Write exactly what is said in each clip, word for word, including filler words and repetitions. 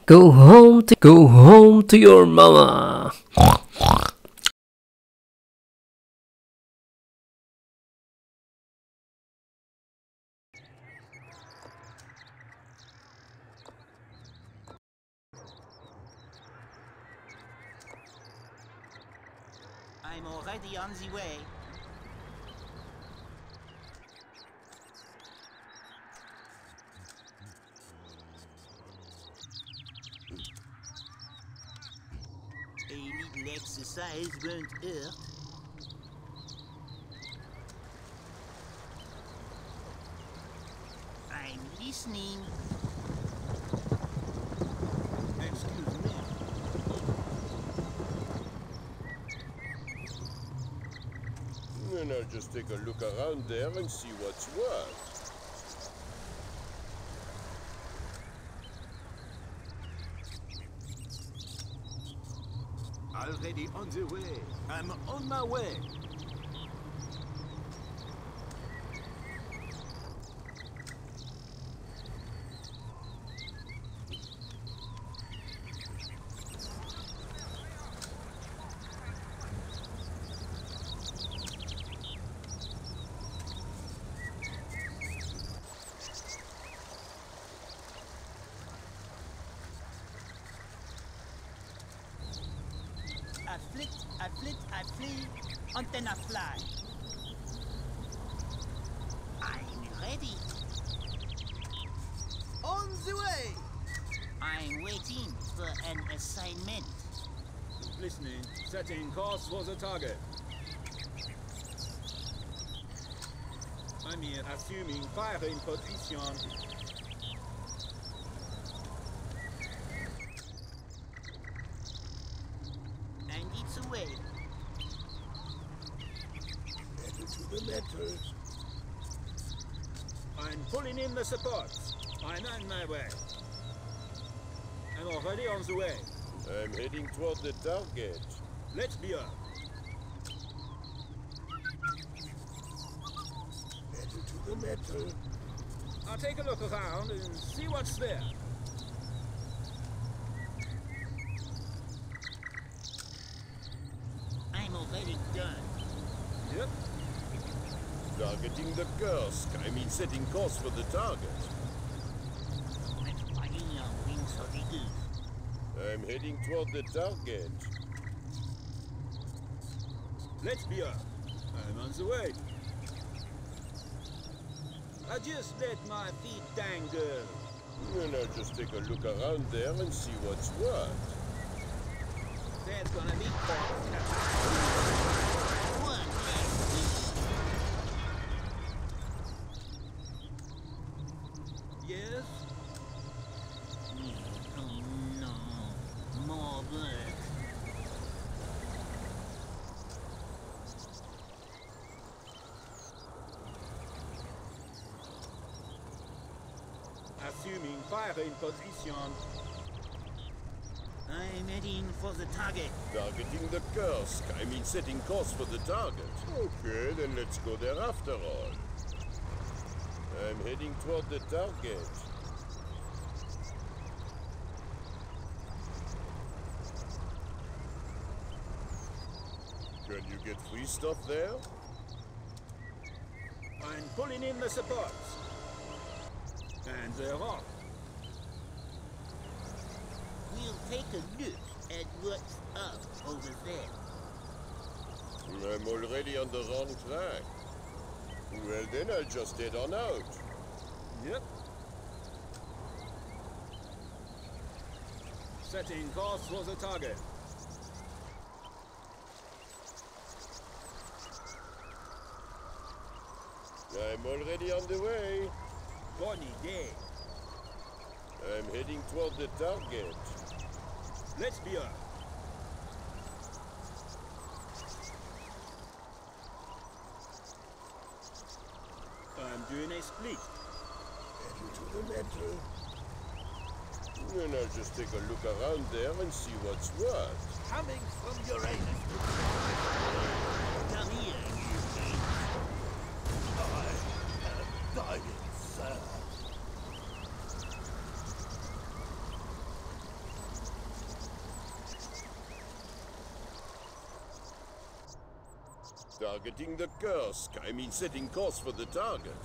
Go home to go home to your mama. I'm already on the way. A little exercise won't hurt. I'm listening. Excuse me. And I'll just take a look around there and see what's what. Already on the way. I'm on my way. I flit, I flit, I flee, and then I fly. I'm ready. On the way. I'm waiting for an assignment. Listening. Setting course for the target. I'm here assuming firing position. And it's away. Pedal to the metal. I'm pulling in the supports. I'm on my way. I'm already on the way. I'm heading toward the target. Let's be up. Pedal to the metal. I'll take a look around and see what's there. I'm already done. Yep. Targeting the Kursk. I mean setting course for the target. I'm flying on wings of the goose. I'm heading toward the target. Let's be up. I'm on the way. I just let my feet dangle. And I'll just take a look around there and see what's what. There's gonna be cops. One less. Yes? Oh no, more work. Assuming firing position. I'm heading for the target. Targeting the Kursk. I mean setting course for the target. Okay, then let's go there after all. I'm heading toward the target. Can you get free stuff there? I'm pulling in the supports. And they're off. We'll take a look at what's up over there. I'm already on the wrong track. Well, then I'll just head on out. Yep. Setting course for the target. I'm already on the way. Bonnie day. I'm heading toward the target. Let's be up. I'm doing a split. Pedal to the metal. And I'll just take a look around there and see what's what. Coming from Uranus. Come here, you thing. I am dying, sir. Targeting the curse. I mean setting course for the target.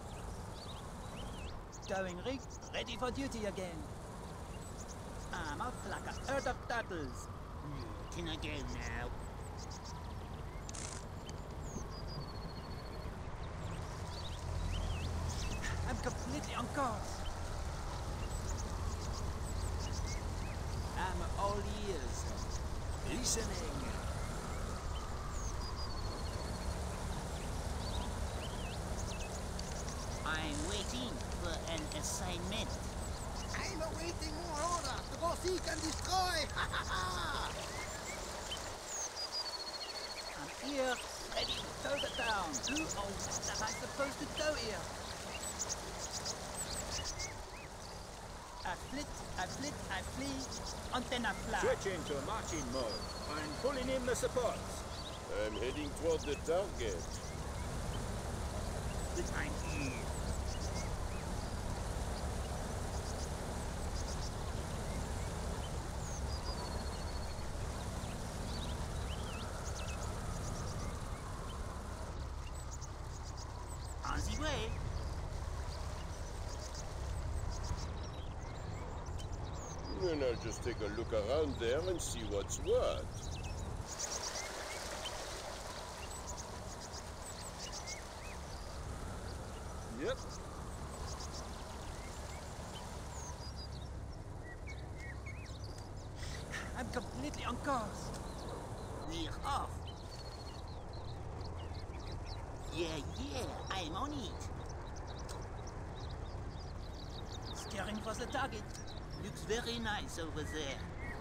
Going rig, ready for duty again. I'm out like a herd of turtles. Hmm, can I go now? I'm completely on course. I'm all ears. Listening. I'm waiting for an assignment. I'm awaiting more orders to go seek and destroy! Ha ha ha! I'm here, ready to tow the town. Who or what am I supposed to tow here? I flit, I flit, I flee, antenna fly. Switch into marching mode. I'm pulling in the supports. I'm heading toward the target. But I'm here. On the way. And I'll just take a look around there and see what's what. Yep. I'm completely on course. We're off. Yeah, yeah, I'm on it. Scaring for the target. Looks very nice over there.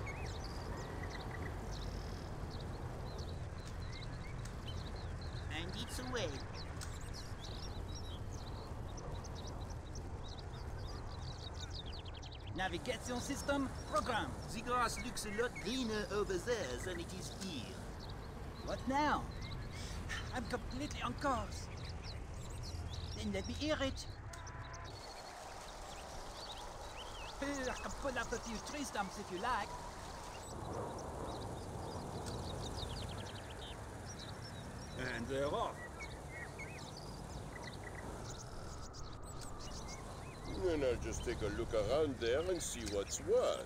And it's away. Navigation system program. The grass looks a lot greener over there than it is here. What now? I'm completely on course. Then let me hear it. I can pull up a few tree stumps if you like. And they're off. And I'll just take a look around there and see what's what.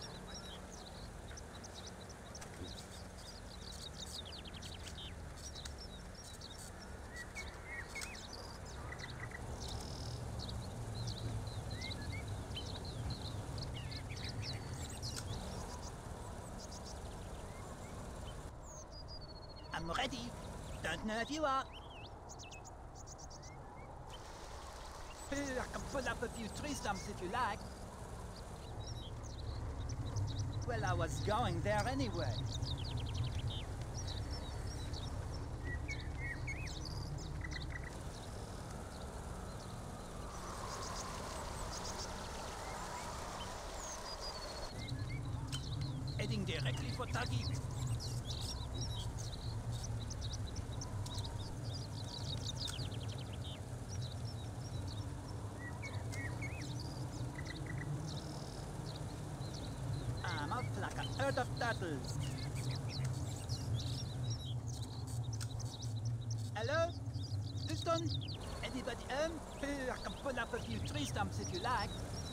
I'm ready. Don't know if you are. I can pull up a few tree stumps if you like. Well, I was going there anyway. Heading directly for target. I'm out like a herd of turtles. Hello? Houston? Anybody home? Uh, I can pull up a few tree stumps if you like.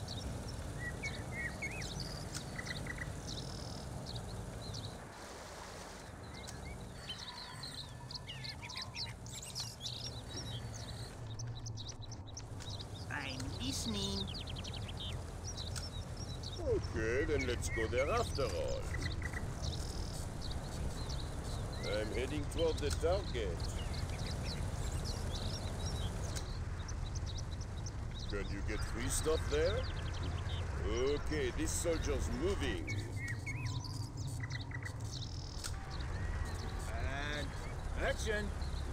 I'm listening. Okay, then let's go there after all. I'm heading toward the target. Can you get free stuff there? Okay, this soldier's moving. And action.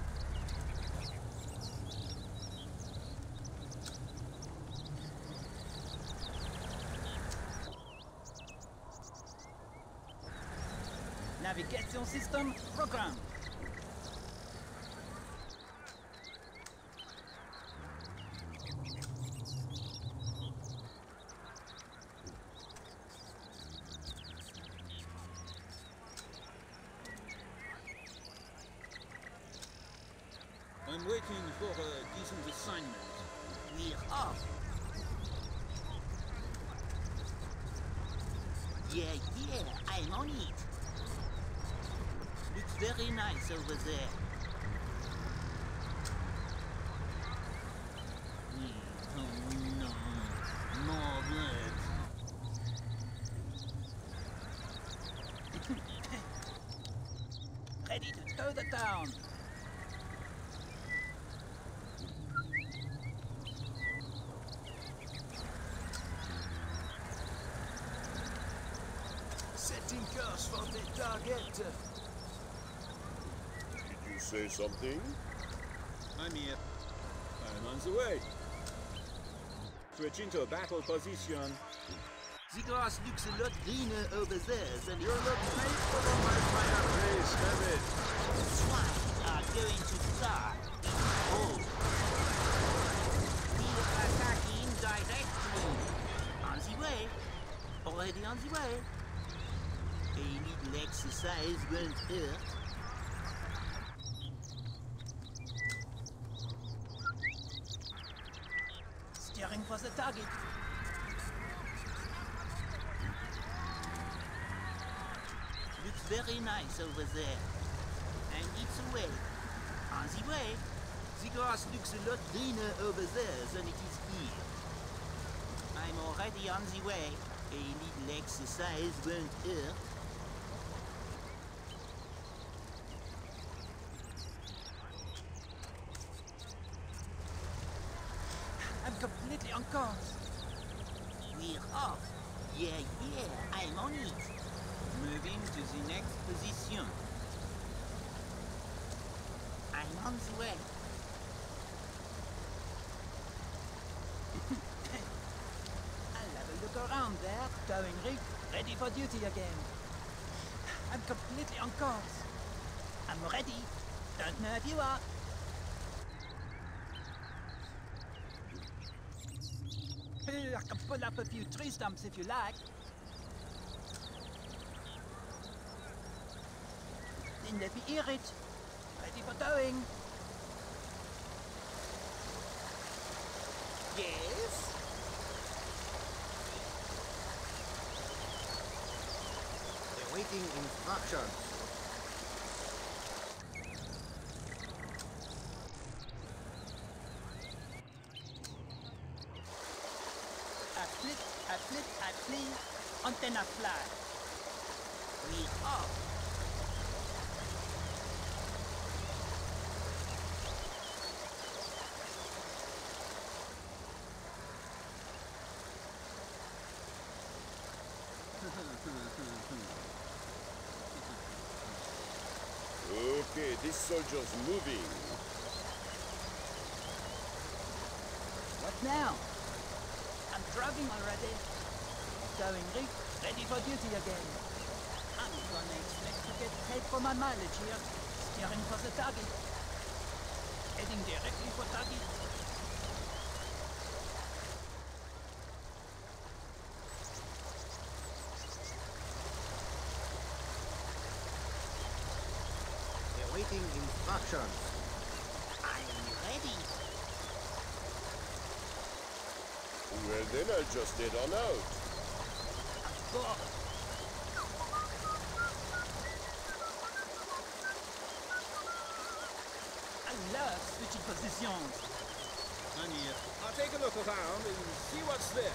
Navigation system program. I'm waiting for a decent assignment. We're off. Yeah, yeah, I'm on it. Looks very nice over there. Hmm, oh no, more words. Ready to tow the town. Setting course for the target. Did you say something? I'm here. I'm on the way. Switch into a battle position. The grass looks a lot greener over there than You look faithful on my fireplace, damn it. swine are going to die. Oh. We're attacking directly. On the way. Already on the way. A little exercise won't hurt. Steering for the target. Looks very nice over there. And it's away. On the way. The grass looks a lot greener over there than it is here. I'm already on the way. A little exercise won't hurt. I'm completely on course. We're off. Yeah, yeah, I'm on it. Moving to the next position. I'm on the way. I'll have a look around there, towing rig, ready for duty again. I'm completely on course. I'm ready. Don't know if you are. I can pull up a few tree stumps if you like. Then let me hear it. Ready for towing. Yes? Awaiting instructions. I flip, I flip, I flee. Antenna fly. We're off. Okay, this soldier's moving. What now? I'm driving already. Towing rig, ready for duty again. I'm gonna expect to get paid for my mileage here. Steering for the target. Heading directly for target. Awaiting instructions. I'm ready. Well, then I'll just head on out. Go. I love switching positions. I'm here. I'll take a look around and see what's there.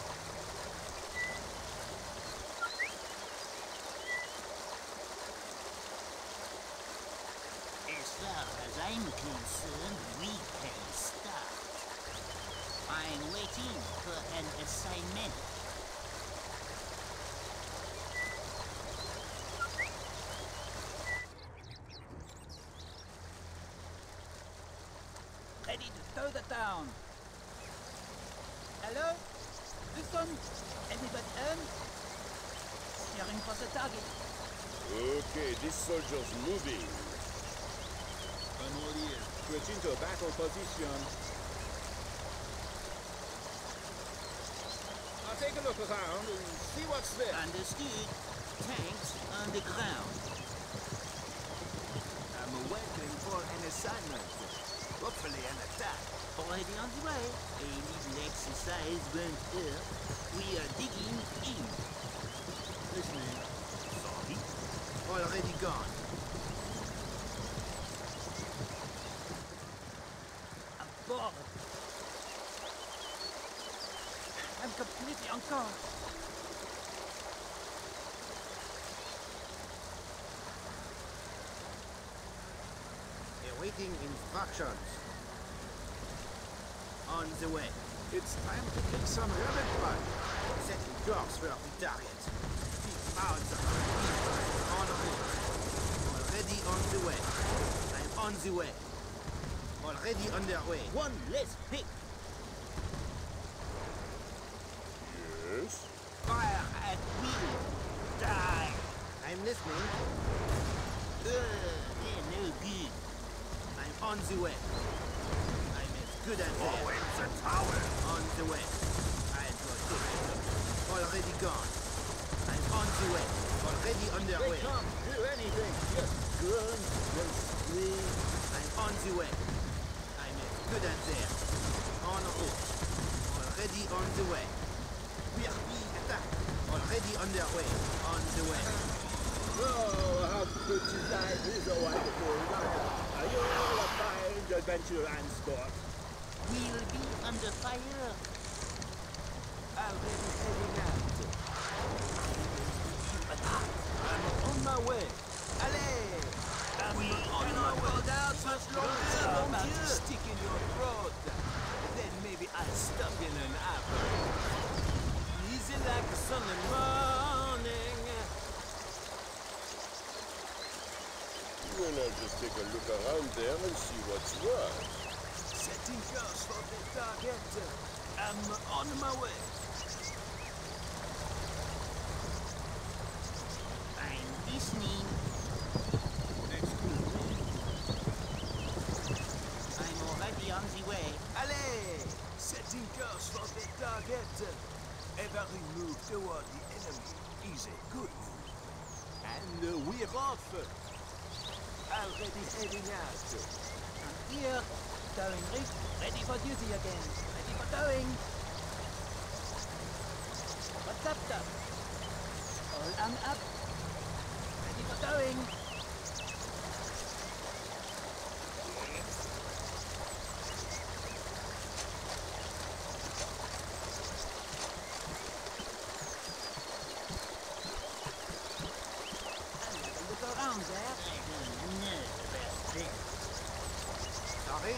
As far as I'm concerned, we can start. I'm waiting for an assignment. Ready to tow the town. Hello? Houston? Anybody home? Steering for the target. Okay, this soldier's moving. I'm all ears. Switch into a battle position. I'll take a look around and see what's there. Understood. Tanks on the ground. I'm waiting for an assignment. Hopefully an attack. Already on the way. A little exercise won't hurt. We are digging in. Listening. Sorry. Already gone. I'm bored. I'm completely on guard. Awaiting instructions. On the way. It's time to kick some rabbit butt. Setting course for the target. Keep mouths on route. Already on the way. I'm on the way. Already underway. One less pick. Yes? Fire at will. Die. I'm listening. Uh, they're no good. I'm on the way. I'm as good as there. Forward the tower! On the way. I got it. Already gone. I'm on the way. Already underway. They can't do anything. Just grunt and scream. I'm on the way. I'm as good as there. En route. Already on the way. We are being attacked. Already underway. On the way. Oh, how good to die is a wonderful life. Are you all a fine adventure and sport? We'll be under fire. Already heading out. I'm on my way. Allez! We on my way. Down much longer, I'm mon about to Dieu. stick in your throat. Then maybe I'll stop in an apple. Easy like a Sunday morning. Well, I'll just take a look around there and see what's what. Setting course for the target. I'm on my way. I'm listening. Excuse me. I'm already on the way. Allez! Setting course for the target. Every move toward the enemy is a good move. And uh, we're off. Already heading out. I'm here. Towing rig, ready for duty again. Ready for towing. What's up, Doc? All arm up. Ready for towing. And have a look around there. I don't know about this. Sorry.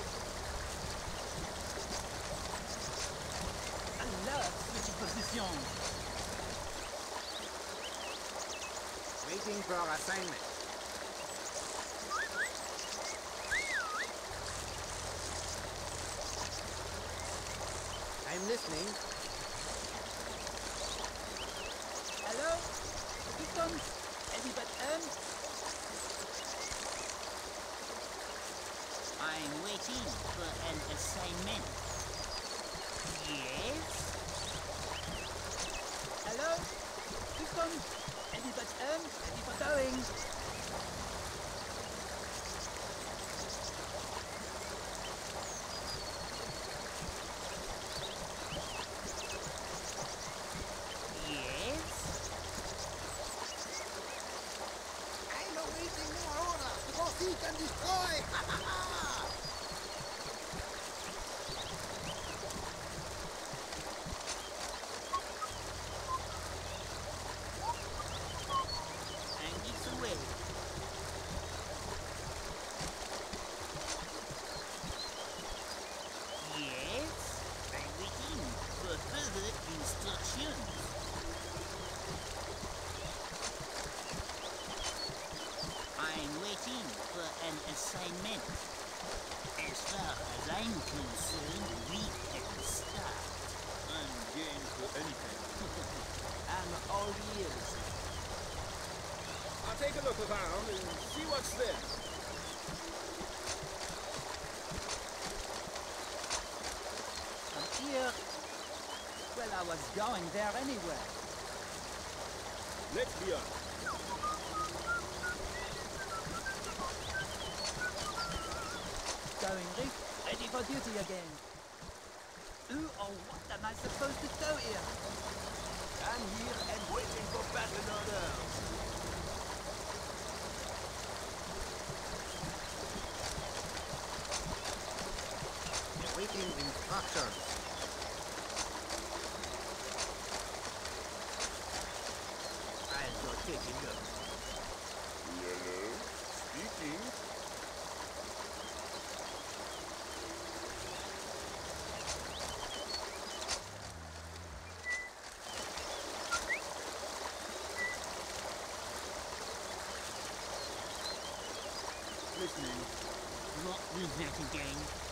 Alert, switching position. Waiting for assignment. I'm listening. Hello? Houston? Anybody home? I'm waiting for an assignment. Yes? Hello? Houston? Anybody home? Ready for towing? Yes? I'm awaiting more orders to go seek and destroy. Ha ha ha! And it's away. Yes? I'm waiting for further instructions. I'm waiting for an assignment. As far as I'm concerned, we can start. I'm game for anything. I'm all ears. I'll take a look around and see what's there. I'm here. Well, I was going there anyway. Let's be honest. Towing rig, ready for duty again. Who or what am I supposed to tow here? I'm here and waiting for battle orders. Awaiting instructions. I'll go take a look. Hello? Speaking? Listening. What was that again?